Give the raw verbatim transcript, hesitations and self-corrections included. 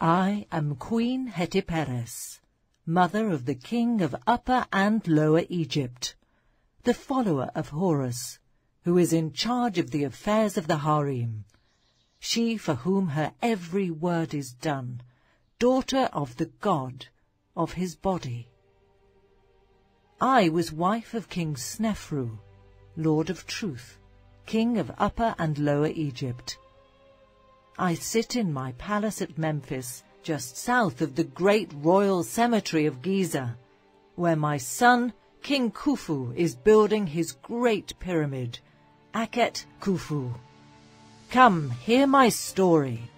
I am Queen Hetepheres, mother of the king of Upper and Lower Egypt, the follower of Horus, who is in charge of the affairs of the harem, she for whom her every word is done, daughter of the god of his body. I was wife of King Snefru, Lord of Truth, king of Upper and Lower Egypt. I sit in my palace at Memphis, just south of the great royal cemetery of Giza, where my son, King Khufu, is building his great pyramid, Akhet Khufu. Come, hear my story.